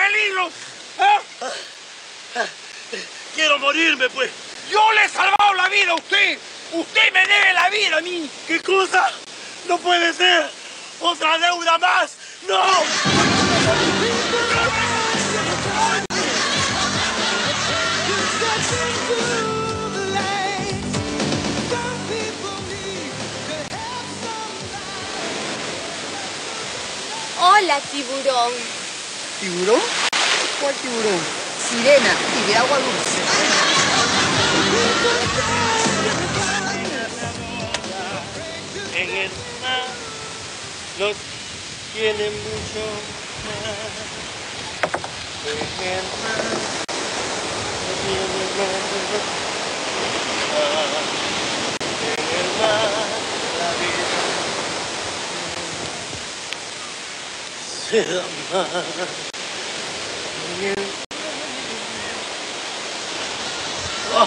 peligro. ¿Eh? Quiero morirme, pues. Yo le he salvado la vida a usted. Usted me debe la vida a mí. ¿Qué cosa? No puede ser. Otra deuda más. ¡No! Hola, tiburón. ¿Tiburón? ¿Cuál tiburón? Sirena y de agua dulce. En el mar nos tiene mucho más. En el mar nos tiene más. En el mar la vida se da más. En el mar.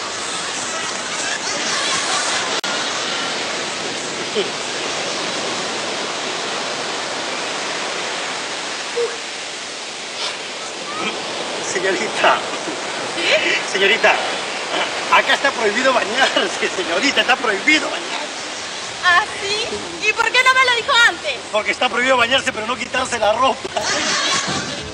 Señorita. ¿Qué? Señorita, acá está prohibido bañarse, señorita, está prohibido bañarse. ¿Ah, sí? ¿Y por qué no me lo dijo antes? Porque está prohibido bañarse, pero no quitarse la ropa.